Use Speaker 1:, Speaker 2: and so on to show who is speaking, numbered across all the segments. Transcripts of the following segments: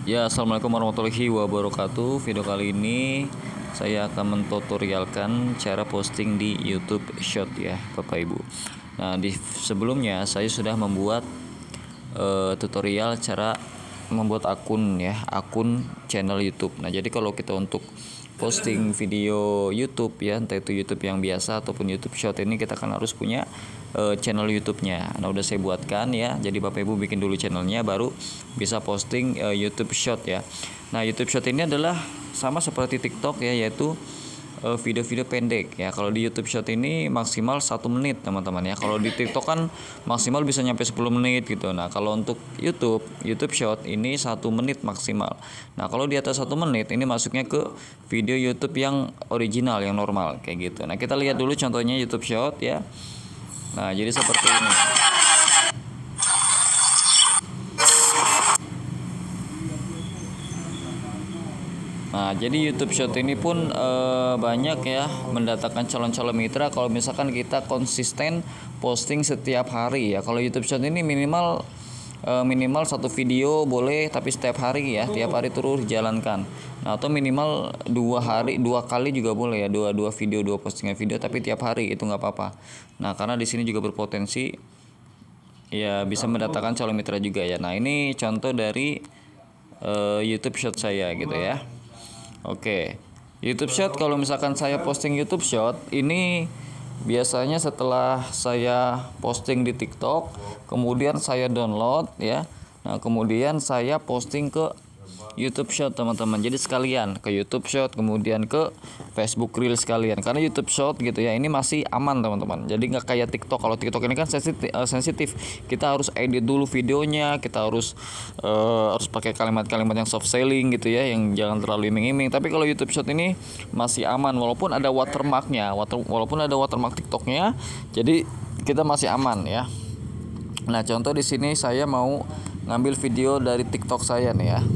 Speaker 1: Ya, assalamualaikum warahmatullahi wabarakatuh. Video kali ini saya akan mentutorialkan cara posting di YouTube Short ya, Bapak Ibu. Nah, di sebelumnya saya sudah membuat tutorial cara membuat akun ya, akun channel YouTube. Nah, jadi kalau kita untuk posting video YouTube ya, entah itu YouTube yang biasa ataupun YouTube Short, ini kita kan harus punya channel YouTube-nya. Nah, udah saya buatkan ya. Jadi Bapak Ibu bikin dulu channelnya, baru bisa posting YouTube Short ya. Nah, YouTube Short ini adalah sama seperti TikTok ya, yaitu video-video pendek ya. Kalau di YouTube Short ini maksimal 1 menit teman-teman ya. Kalau di TikTok kan maksimal bisa nyampe 10 menit gitu. Nah, kalau untuk YouTube Short ini 1 menit maksimal. Nah, kalau di atas 1 menit ini masuknya ke video YouTube yang original, yang normal kayak gitu. Nah, kita lihat dulu contohnya YouTube Short ya. Nah, jadi seperti ini. Nah, jadi YouTube Short ini pun banyak ya mendatangkan calon-calon mitra kalau misalkan kita konsisten posting setiap hari ya. Kalau YouTube Short ini minimal satu video boleh, tapi setiap hari ya, tiap hari terus dijalankan. Nah, atau minimal 2 kali juga boleh ya, dua video, 2 postingan video, tapi tiap hari itu nggak apa-apa. Nah, karena di sini juga berpotensi ya bisa mendatangkan calon mitra juga ya. Nah, ini contoh dari YouTube Short saya gitu ya. Oke, YouTube Short, kalau misalkan saya posting YouTube Short ini biasanya setelah saya posting di TikTok, kemudian saya download ya. Nah, kemudian saya posting ke YouTube Short teman-teman. Jadi sekalian ke YouTube Short, kemudian ke Facebook Reels sekalian. Karena YouTube Short gitu ya, ini masih aman teman-teman. Jadi nggak kayak TikTok. Kalau TikTok ini kan sensitif. Kita harus edit dulu videonya, kita harus pakai kalimat-kalimat yang soft selling gitu ya, yang jangan terlalu iming-iming. Tapi kalau YouTube Short ini masih aman, walaupun ada watermarknya, walaupun ada watermark TikToknya, jadi kita masih aman ya. Nah, contoh di sini saya mau ngambil video dari TikTok saya nih ya.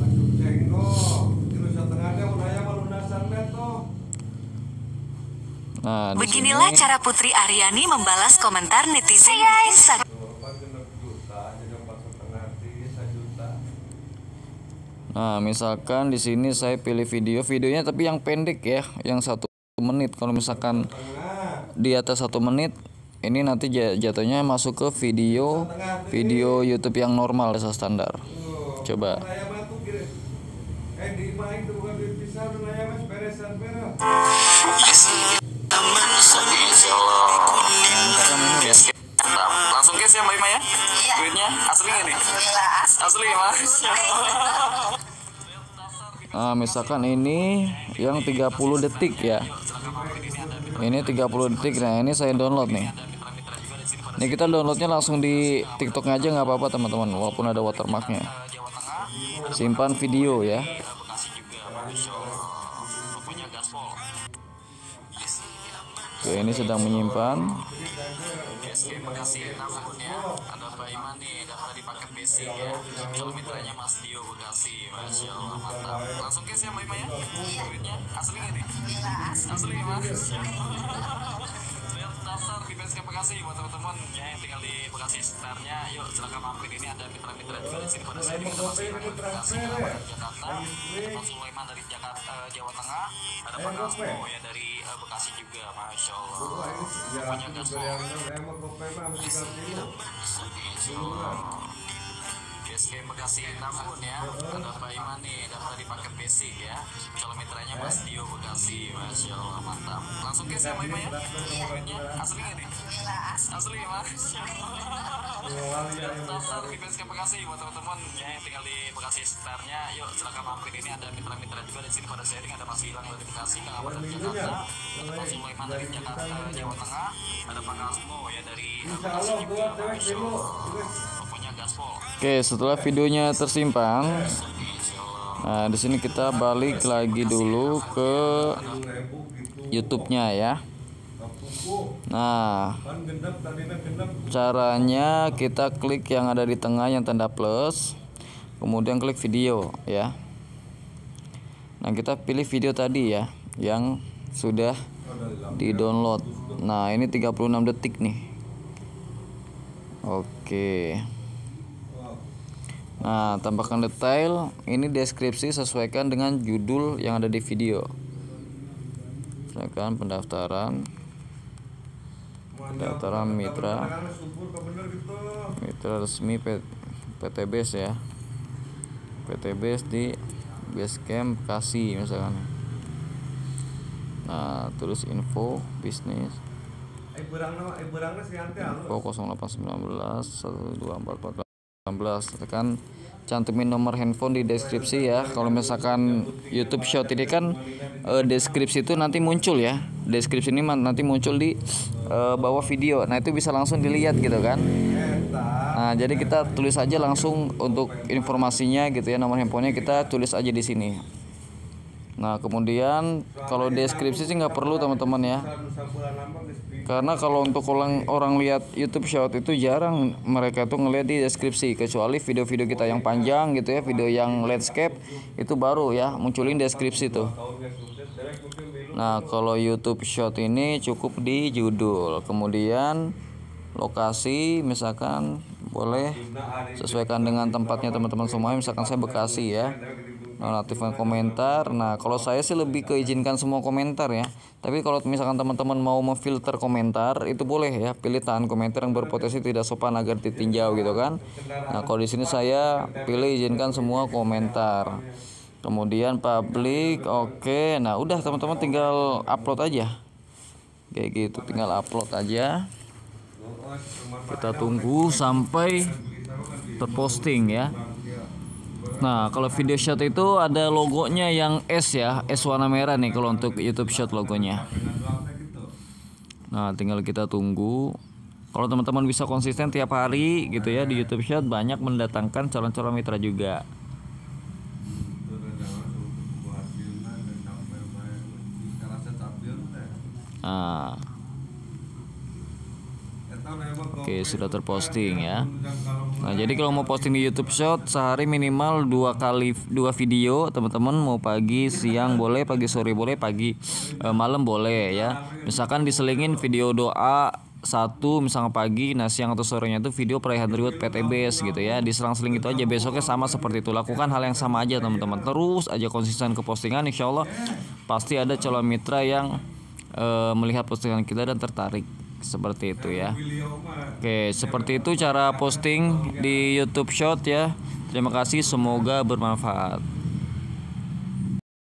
Speaker 1: Nah,
Speaker 2: beginilah cara Putri Aryani membalas komentar netizen di Instagram.
Speaker 1: Nah, misalkan di sini saya pilih videonya tapi yang pendek ya, yang 1 menit. Kalau misalkan di atas 1 menit, ini nanti jatuhnya masuk ke video YouTube yang normal desa standar. Coba.
Speaker 3: Langsung guys ya Mbak Ima ya. Duitnya asli nggak nih? Asli Mas.
Speaker 1: Nah, misalkan ini yang 30 detik ya. Ini 30 detik. Nah, ini saya download nih. Ini kita downloadnya langsung di TikToknya aja nggak apa-apa teman-teman, walaupun ada watermarknya. Simpan video ya. Oke, ini sedang menyimpan.
Speaker 3: Terima kasih akunnya. Ada Mbak Ima nih, daftar di paket basic ya. Kalau mitranya Mas Dio Bekasi, Masya Allah mantap. Langsung guys ya Mbak Ima ya. Duitnya asli nggak nih? Asli Mas. Lihat daftar di Basecamp Bekasi buat teman-teman ya yang tinggal di Bekasi sekitarnya. Yuk silakan mampir, ini ada mitra-mitra juga di sini pada saya ada Mas Ima dari Bekasi, ada Jakarta, ada Pak Sulaiman dari Jakarta, Jawa Tengah, ada Pak Kasmo ya dari Bekasi juga, Masya Allah. Pokoknya gaspol. Basecamp Bekasi Namun ya, ada Mbak Ima nih, daftar di paket basic ya. Calon mitranya Mas Dio Bekasi, Masya Allah mantap. Langsung guys ya Mbak Ima ya. Duitnya asli nggak nih? Asli Mas. Daftar di Basecamp Bekasi buat teman-teman ya yang tinggal di Bekasi sekitarnya. Yuk silakan mampir, ini ada mitra-mitra juga di sini pada sharing. Ada Mas Gilang dari Bekasi, Kang Abad dari Jakarta, ada Pak Sulaiman dari Jakarta, Jawa Tengah, ada Pak Kasmo ya dari Bekasi juga, Masya Allah. Pokoknya gaspol.
Speaker 1: Oke, setelah videonya tersimpan, nah di sini kita balik lagi dulu ke YouTube-nya ya. Nah, caranya kita klik yang ada di tengah yang tanda plus, kemudian klik video ya. Nah, kita pilih video tadi ya yang sudah di-download. Nah, ini 36 detik nih. Oke. Nah, tambahkan detail. Ini deskripsi sesuaikan dengan judul yang ada di video. Misalkan pendaftaran mitra resmi PTBS ya. PTBS di Basecamp Bekasi misalkan. Nah, terus info bisnis. Info 0819 124 tekan cantumin nomor handphone di deskripsi ya. Kalau misalkan YouTube Short ini kan deskripsi itu nanti muncul ya. Deskripsi ini nanti muncul di bawah video. Nah, itu bisa langsung dilihat gitu kan. Nah, jadi kita tulis aja langsung untuk informasinya gitu ya, nomor handphonenya kita tulis aja di sini. Nah, kemudian kalau deskripsi sih nggak perlu teman-teman ya. Karena kalau untuk orang lihat YouTube Short itu jarang mereka tuh ngeliat di deskripsi, kecuali video-video kita yang panjang gitu ya, video yang landscape itu baru ya munculin deskripsi tuh. Nah, kalau YouTube Short ini cukup di judul, kemudian lokasi misalkan boleh sesuaikan dengan tempatnya teman-teman semua. Misalkan saya Bekasi ya. Nonaktifkan komentar. Nah, kalau saya sih lebih ke izinkan semua komentar ya. Tapi kalau misalkan teman-teman mau memfilter komentar, itu boleh ya. Pilih tahan komentar yang berpotensi tidak sopan agar ditinjau gitu kan. Nah, kalau di sini saya pilih izinkan semua komentar. Kemudian public, oke. Nah, udah teman-teman tinggal upload aja. Kayak gitu, tinggal upload aja. Kita tunggu sampai terposting ya. Nah, kalau video short itu ada logonya yang S ya, S warna merah nih kalau untuk YouTube Short logonya. Nah, tinggal kita tunggu. Kalau teman-teman bisa konsisten tiap hari gitu ya di YouTube Short, banyak mendatangkan calon-calon mitra juga. Nah, oke, sudah terposting ya. Nah, jadi kalau mau posting di YouTube Short sehari minimal 2 video teman-teman. Mau pagi, siang boleh, pagi sore boleh, pagi malam boleh ya. Misalkan diselingin video doa satu misalnya pagi, nah siang atau sorenya itu video perayaan reward PTBS gitu ya. Diselang-seling itu aja, besoknya sama seperti itu. Lakukan hal yang sama aja teman-teman. Terus aja konsisten ke postingan, insya Allah pasti ada calon mitra yang melihat postingan kita dan tertarik. Seperti itu ya. Oke, seperti itu cara posting di YouTube Short ya. Terima kasih, semoga bermanfaat.